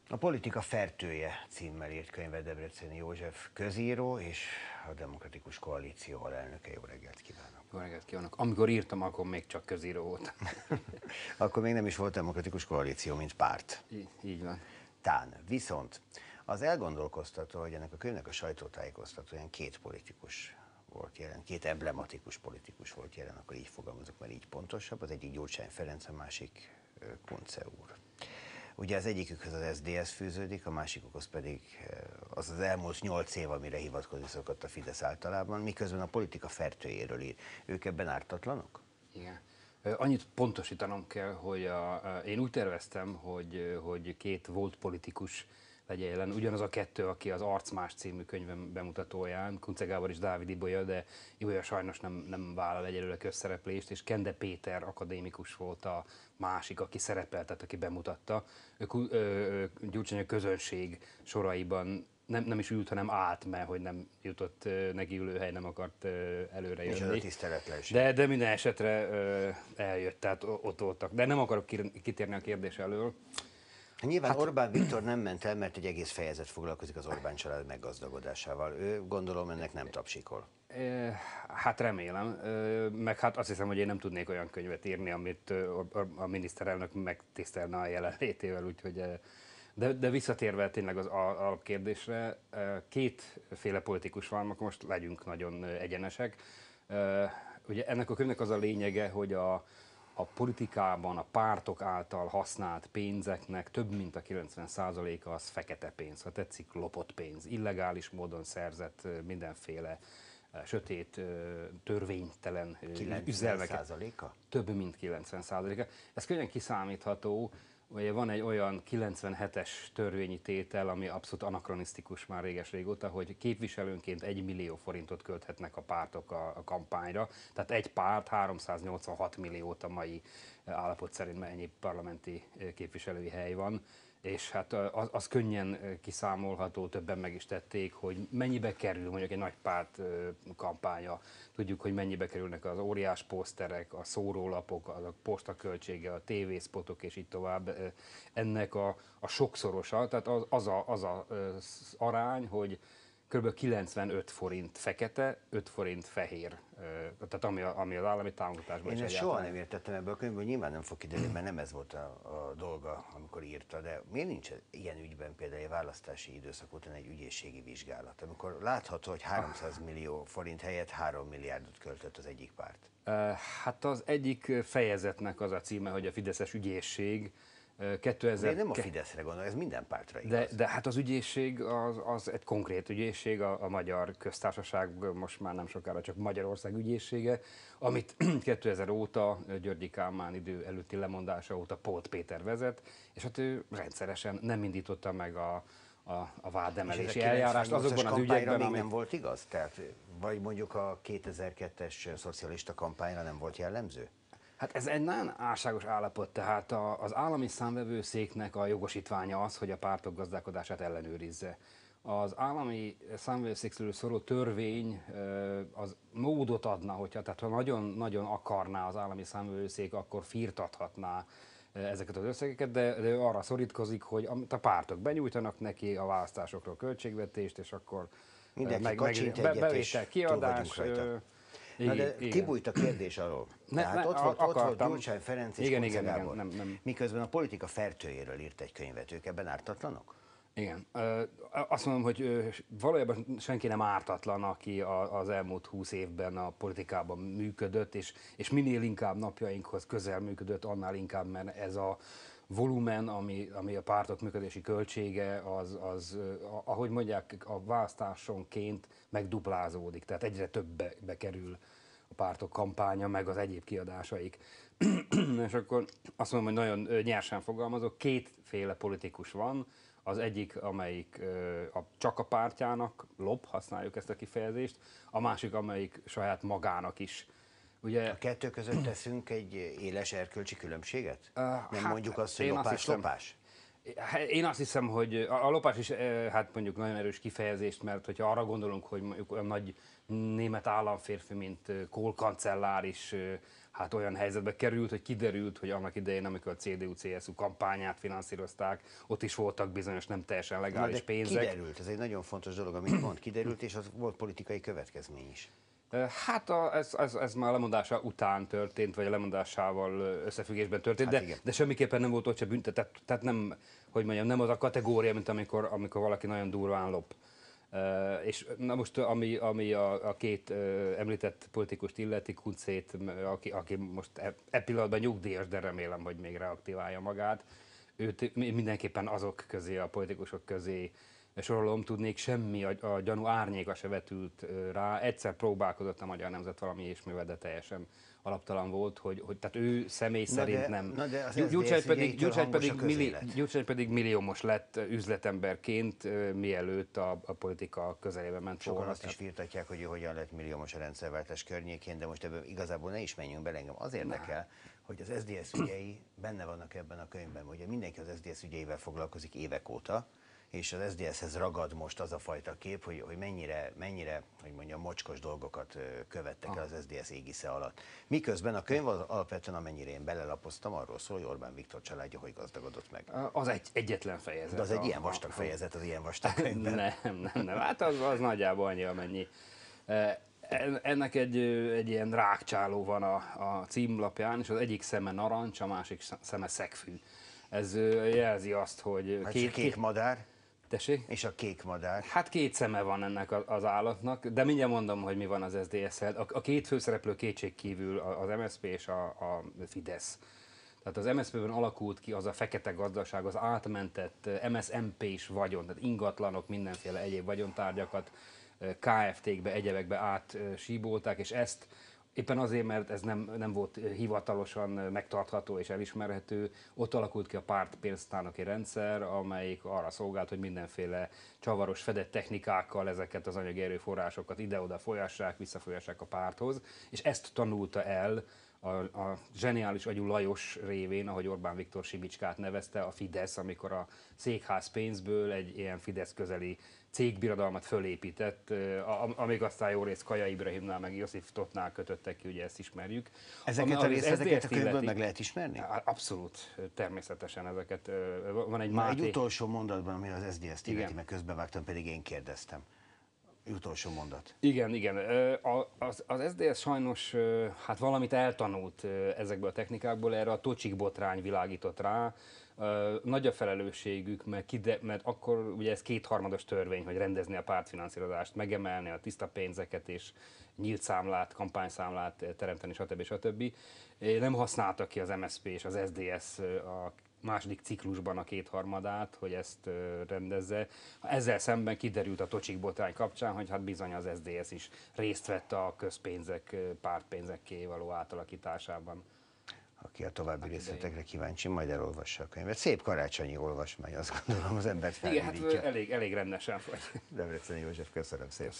A politika fertője címmel írt könyvet Debreceni József közíró és a Demokratikus Koalíció alelnöke. Jó reggelt kívánok! Jó reggelt kívánok! Amikor írtam, akkor még csak közíró volt. Akkor még nem is volt Demokratikus Koalíció, mint párt. Így van. Tán. Viszont az elgondolkoztató, hogy ennek a könyvnek a sajtótájékoztatóján két politikus volt jelen, két emblematikus politikus volt jelen, akkor így fogalmazok, mert így pontosabb. Az egyik Gyurcsány Ferenc, a másik Kunce úr. Ugye az egyikükhöz az SZDSZ fűződik, a másikukhoz pedig az elmúlt 8 év, amire hivatkozni szokott a Fidesz általában, miközben a politika fertőjéről ír. Ők ebben ártatlanok? Igen. Annyit pontosítanom kell, hogy én úgy terveztem, hogy két volt politikus legyen jelen. Ugyanaz a kettő, aki az Arcmás című könyvem bemutatóján, Kunce Gábor és Dávid Ibolya, de Ibolya sajnos nem vállal egyelőre közszereplést, és Kende Péter akadémikus volt a másik, aki szerepeltet, aki bemutatta. Gyurcsány a közönség soraiban nem is ült, hanem állt, mert hogy nem jutott neki ülőhely, nem akart előre jönni. De minden esetre eljött, tehát ott voltak. De nem akarok kitérni a kérdés elől. Nyilván Orbán Viktor nem ment el, mert egy egész fejezet foglalkozik az Orbán család meggazdagodásával. Ő gondolom ennek nem tapsikol. Hát remélem, meg hát azt hiszem, hogy én nem tudnék olyan könyvet írni, amit a miniszterelnök megtisztelne a jelenlétével, úgyhogy... De visszatérve tényleg az alapkérdésre, kétféle politikus van, akkor most legyünk nagyon egyenesek. Ugye ennek a könyvnek az a lényege, hogy a politikában a pártok által használt pénzeknek több mint a 90%-a az fekete pénz, ha tetszik, lopott pénz, illegális módon szerzett mindenféle sötét, törvénytelen üzelmeket. 90%-a? Több mint 90%-a. Ez könnyen kiszámítható. Ugye van egy olyan 97-es törvényi tétel, ami abszolút anakronisztikus már réges-régóta, hogy képviselőnként 1 millió forintot költhetnek a pártok a kampányra. Tehát egy párt 386 milliót a mai állapot szerint, mert ennyi parlamenti képviselői hely van. És hát az könnyen kiszámolható, többen meg is tették, hogy mennyibe kerül mondjuk egy nagy párt kampánya. Tudjuk, hogy mennyibe kerülnek az óriás poszterek, a szórólapok, a postaköltsége, a tévészpotok és így tovább. Ennek a sokszorosa, tehát az arány, hogy kb. 95 forint fekete, 5 forint fehér, tehát ami az állami támogatásban is. Én ezt soha nem értettem ebből a könyvből, nyilván nem fog kiderülni, mert nem ez volt a dolga, amikor írta, de miért nincs ilyen ügyben például egy választási időszak után egy ügyészségi vizsgálat, amikor látható, hogy 300 millió forint helyett 3 milliárdot költött az egyik párt? Hát az egyik fejezetnek az a címe, hogy a Fideszes ügyészség. 2000... nem a Fideszre gondol, ez minden pártra igaz. De hát az ügyészség az egy konkrét ügyészség, a Magyar Köztársaság most már nem sokára csak Magyarország ügyészsége, amit 2000 óta, Györgyi Kálmán idő előtti lemondása óta Polt Péter vezet, és hát ő rendszeresen nem indította meg a vádemelési eljárást azokban az ügyekben, még nem volt igaz? Tehát, vagy mondjuk a 2002-es szocialista kampányra nem volt jellemző? Hát ez egy nagyon álságos állapot, tehát az állami számvevőszéknek a jogosítványa az, hogy a pártok gazdálkodását ellenőrizze. Az állami számvevőszékről szóló törvény az módot adna, hogyha tehát ha nagyon akarná az állami számvevőszék, akkor firtathatná ezeket az összegeket, de ő arra szorítkozik, hogy a pártok benyújtanak neki a választásokról költségvetést, és akkor bevétel, kiadás. Na de kibújt a kérdés alól. Tehát ott volt Gyurcsány Ferenc és Kunce Gábor. Miközben a politika fertőjéről írt egy könyvet, ők ebben ártatlanok? Igen. Azt mondom, hogy valójában senki nem ártatlan, aki az elmúlt 20 évben a politikában működött, és minél inkább napjainkhoz közel működött, annál inkább, mert ez a volumen, ami a pártok működési költsége, az ahogy mondják, a választásonként megduplázódik, tehát egyre többbe kerül a pártok kampánya, meg az egyéb kiadásaik. És akkor azt mondom, hogy nagyon nyersen fogalmazok, kétféle politikus van, az egyik, amelyik csak a pártjának lop, használjuk ezt a kifejezést, a másik, amelyik saját magának is. Ugye, a kettő között teszünk egy éles erkölcsi különbséget? Nem mondjuk azt, hogy lopás? Én azt hiszem, hogy a lopás is hát mondjuk nagyon erős kifejezést, mert hogyha arra gondolunk, hogy mondjuk olyan nagy német államférfi, mint Kohl kancellár is hát olyan helyzetbe került, hogy kiderült, hogy annak idején, amikor a CDU-CSU kampányát finanszírozták, ott is voltak bizonyos nem teljesen legális pénzek. Kiderült, ez egy nagyon fontos dolog, amit mond, kiderült, és az volt politikai következmény is. Hát ez már a lemondása után történt, vagy a lemondásával összefüggésben történt, Hát de semmiképpen nem volt ott se büntetett, tehát nem, hogy mondjam, nem az a kategória, mint amikor valaki nagyon durván lop. És na most, ami a két említett politikust illeti, Kuncét, aki most pillanatban nyugdíjas, de remélem, hogy még reaktiválja magát, őt mindenképpen azok közé, a politikusok közé sorolom, tudnék, semmi a gyanú árnyéka se vetült rá. Egyszer próbálkozott a Magyar Nemzet valami ilyesmivel, de teljesen alaptalan volt, hogy tehát ő személy szerint nem. Gyurcsány pedig milliómos lett üzletemberként, mielőtt a politika közelébe ment volna. Sokan azt is firtatják, hogy hogyan lett milliómos a rendszerváltás környékén, de most ebből igazából ne is menjünk bele, engem az érdekel, hogy az SZDSZ ügyei benne vannak ebben a könyvben. Ugye mindenki az SZDSZ ügyeivel foglalkozik évek óta, és az SZDSZ-hez ragad most az a fajta kép, hogy mennyire, hogy mondjam, mocskos dolgokat követtek el az SZDSZ égisze alatt. Miközben a könyv alapvetően, amennyire én belelapoztam, arról szól, hogy Orbán Viktor családja hogy gazdagodott meg. Az egyetlen fejezet. De az egy ilyen vastag fejezet, az ilyen vastag könyvben. Nem. Hát az nagyjából annyi, amennyi. Ennek egy ilyen rákcsáló van a címlapján, és az egyik szeme narancs, a másik szeme szegfű. Ez jelzi azt, hogy... Hát kék madár. Tessék? És a kék madár. Hát két szeme van ennek az állatnak, de mindjárt mondom, hogy mi van az SZDSZ-el. A két főszereplő kétségkívül az MSZP és a Fidesz. Tehát az MSZP-ben alakult ki az a fekete gazdaság, az átmentett MSZMP-s vagyon, tehát ingatlanok, mindenféle egyéb vagyontárgyakat KFT-kbe, egyebekbe átsíbolták, és ezt éppen azért, mert ez nem volt hivatalosan megtartható és elismerhető, ott alakult ki a pártpénztárnoki rendszer, amelyik arra szolgált, hogy mindenféle csavaros, fedett technikákkal ezeket az anyagi erőforrásokat ide-oda folyassák, visszafolyassák a párthoz, és ezt tanulta el a zseniális agyú Lajos révén, ahogy Orbán Viktor Simicskát nevezte, a Fidesz, amikor a székház pénzből egy ilyen Fidesz közeli cégbirodalmat fölépített, amíg aztán jó rész Kaja Ibrahimnál meg Josif Totnál kötöttek ki, ugye ezt ismerjük. Ezeket a részleteket a könyvből meg lehet ismerni? Abszolút, természetesen ezeket. Van egy utolsó mondatban, ami az SZDSZ-t illeti, meg közbevágtam, pedig én kérdeztem. Utolsó mondat. Igen. Az SZDSZ sajnos hát valamit eltanult ezekből a technikákból, erre a Tocsik botrány világított rá. Nagy a felelősségük, mert akkor ugye ez kétharmados törvény, hogy rendezni a pártfinanszírozást, megemelni a tiszta pénzeket és nyílt számlát, kampányszámlát teremteni, stb. Nem használtak ki az MSZP és az SZDSZ a második ciklusban a kétharmadát, hogy ezt rendezze. Ezzel szemben kiderült a Tocsik botrány kapcsán, hogy hát bizony az SZDSZ is részt vett a közpénzek pártpénzekké való átalakításában. Aki a további részletekre kíváncsi, majd elolvassa a könyvet. Szép karácsonyi olvasmány, azt gondolom, az embert felvidítja. Igen, hát elég rendesen vagy. Debreceni József, köszönöm szépen.